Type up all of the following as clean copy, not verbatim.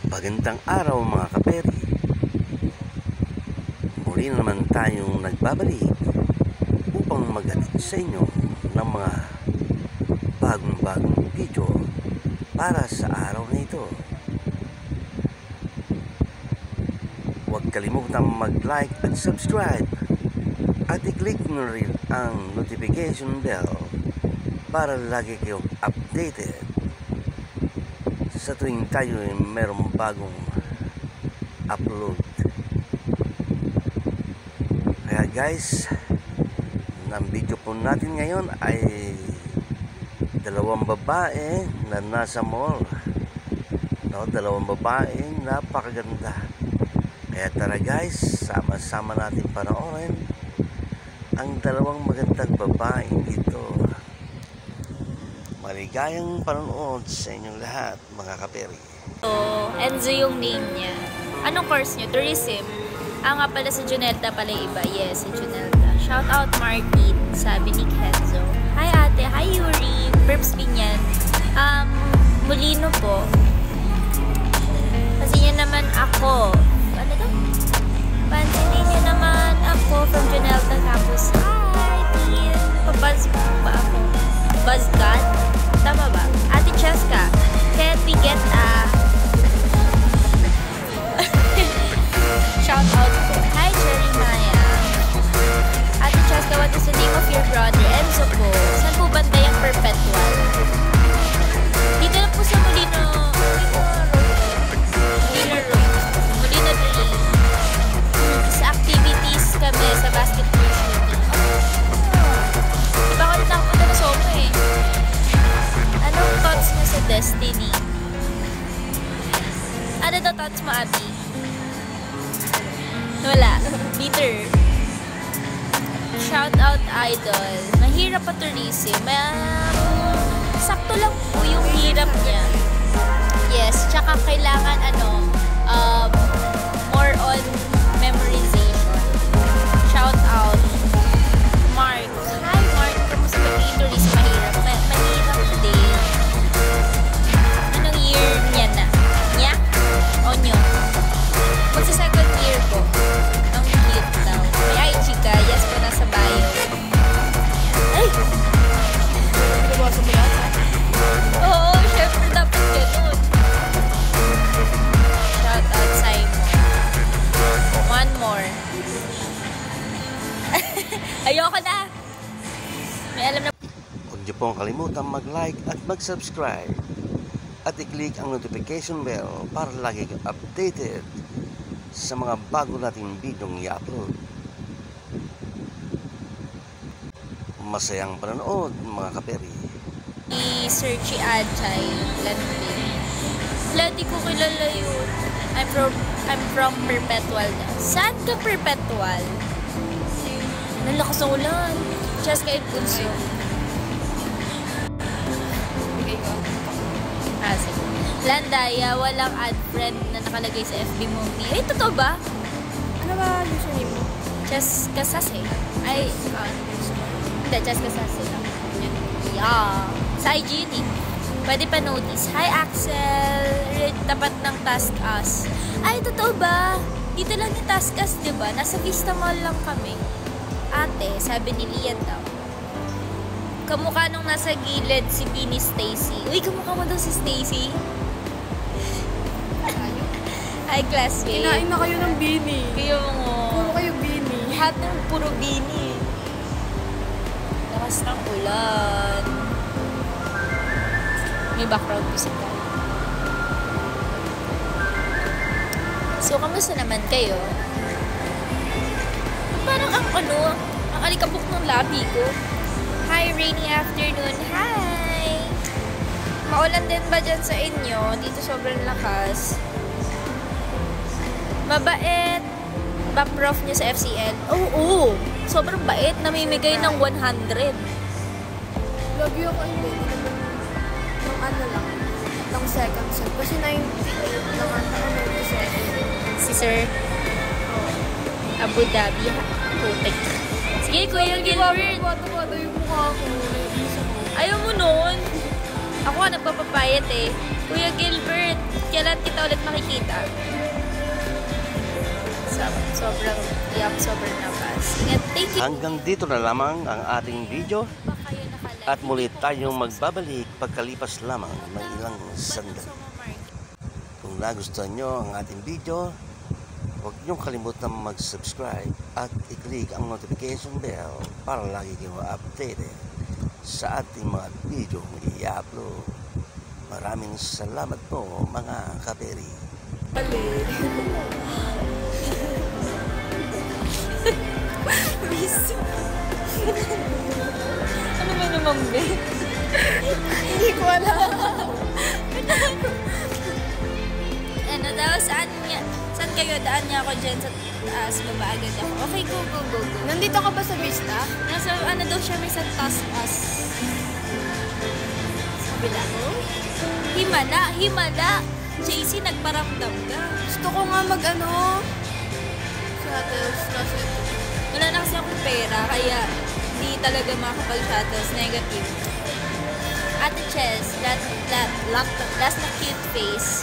Magandang araw mga kaperi. Muli na naman tayong nagbabalik upang maghatid sa inyo ng mga bagong video para sa araw na ito. Huwag kalimutang mag-like at subscribe at i-click nyo rin ang notification bell para lagi kayong updated sa tuwing tayo ay merong bagong upload. Kaya guys, ang video po natin ngayon ay dalawang babae na nasa mall. Dalawang babae napakaganda. Kaya tara guys, sama-sama natin panoorin ang dalawang magandang babaeng ito. Maligayang panonood sa inyong lahat, mga kaperi. Enzo yung name niya. Anong course niyo? Tourism. Nga pala si Junelda pala iba. Yes, si Junelda. Shout out Martin, sabi ni Kenzo. Hi ate, hi Yuri. Perps Pinyan. Molino po. Kasi niya naman ako. Ano to? Pansinin niyo naman ako from Junelda Campus. Hi, Tin. Pabuzz ba ako? Buzzgat? Tama ba? Ate Cheska, can we get a shout out po? Hi Jeremiah. Ate Cheska, what is the name of your brother? Enzo po. Saan po banda yung Perpetual? Dito na po sa Molino Dream. Sa activities kami sa basketball shooting. Diba ko rin nakapunta na sopa eh. Anong thoughts mo sa Destiny? Ano daw thoughts mo, ate? Wala. Bitter. Shout out idol. Mahirap pa tourism. Sakto lang po yung hirap niya. Yes. Tsaka kailangan more on memorization. Shout out Mark. Hi Mark. Kamusta ba yung tourism? Mahirap. Mahirap din. Anong year niya na? Niya? O nyo? Magsa second year po. Ang cute daw. May chika. Yes po, nasa bio. Ay! Oo, syempre dapat ganun. Shout out Simon. One more. Ayoko na. May alam na. Huwag niyo pong kalimutan mag-like at mag-subscribe at i-click ang notification bell para lagi kang updated sa mga bago nating videong i-upload. Masayang panonood mga kaperi. I-search Ajay Landing. Wala, di ko kilala yun. I'm from Perpetual na. Saan ka Perpetual? Nalakas na ulan. Just kay Punso. Sige. Landaya, walang add friend na nakalagay sa FB mo. Ay, totoo ba? Ano ba username mo? Just Kasase. Ay, hindi, Just Kasase lang. Yeah. Sa IG yun eh. Pwede pa notice. Hi Axel. Tapat ng Task Us. Ay, totoo ba? Dito lang yung Task Us, diba? Nasa Vista Mall lang kami. Ate, sabi ni Lian daw. Kamukha nung nasa gilid si Bini Stacy. Uy, kamukha mo daw si Stacy. Hi, classmate. Kinain na kayo ng Bini. Kayo mo. Puro kayo Bini. Lahat ng puro Bini. Lakas ng ulan. May background music tayo. So, kamusta naman kayo? Parang ang alikabok ng labi ko. Hi, rainy afternoon. Hi! Maulan din ba dyan sa inyo? Dito sobrang lakas. Mabait ba prof niyo sa FCL? Oo! Sobrang bait. Namimigay ng 100. Lagi ako hindi. Ng second set. Kasi 90 naman ako 97. Si Sir Abu Dhabi. Putik. Sige, Kuya Gilbert. Bata-bata yung mukha ko. Ayaw mo nun. Ako nga nagpapapayat eh. Kuya Gilbert, kailan kita kita ulit makikita. Sobrang napas. Ingat, thank you. Hanggang dito na lamang ang ating video Pa kayo nakalive. at muli tayong magbabalik pagkalipas lamang ng ilang sandali. Kung nagustuhan nyo ang ating video, huwag niyong kalimutan mag-subscribe at i-click ang notification bell para lagi kayong updated sa ating mga video i-upload. Maraming salamat po mga kaperi. Miss. Ano ba naman, be? Hindi ko alam. Ano daw, saan kayo? Daan niya ako dyan sa taas, baba agad ako. Okay, go. Nandito ka ba sa Vista? Nasa, ano daw siya, may sa taas. Sa kabila ko? Himala. JC, nagparamdam ka. Gusto ko nga mag-ano. Shuttles kasi. Wala na kasi akong pera, kaya hindi talaga makapag-shuttles. Negative. Ate Chess, last na cute face.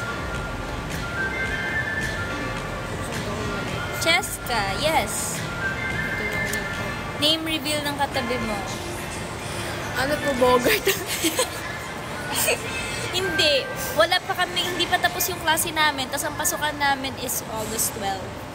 Cheska, yes. Name reveal ng katabi mo. Ano po, Bogart? Hindi. Wala pa kami, hindi pa tapos yung klase namin. Tapos ang pasukan namin is August 12.